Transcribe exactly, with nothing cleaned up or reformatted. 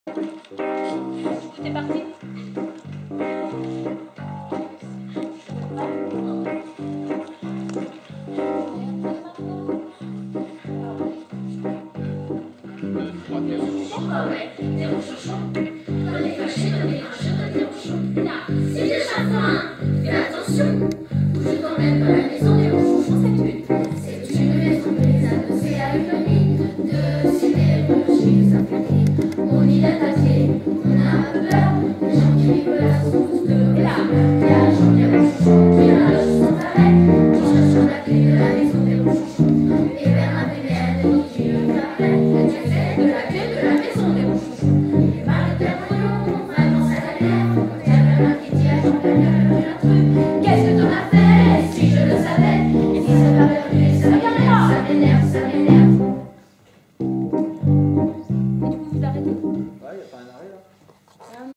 C'est parti. Zéro chouchou, dans les cachets, dans les cachets, dans les chouchous. Là, c'est déjà fin, fais attention. Où je t'emmène dans la maison des chouchous, c'est une. C'est une maison que les adossés à une lit. De sidérurgie simplifiée. On y attaqué, on a peur. Les gens qui vivent là sont tous de là. Il y a Jean, il y a le chouchou, qui a la sans arrêt. Qui cherche sur la clé de la maison des chouchous. Et Bernard et Bénédicte qui le café. Tu fais de la clé de la maison des chouchous. Et Marie-Pierre Brouillon, vraiment ça a l'air. Quand il y a Bernard qui dit à Jean-Pierre, il y a un truc. Qu'est-ce que t'en as fait? Si je le savais. Et si ça va perdu, ça m'énerve, ça m'énerve, ça m'énerve. Et du coup, vous arrêtez? Ouais, il n'y a pas un arrêt.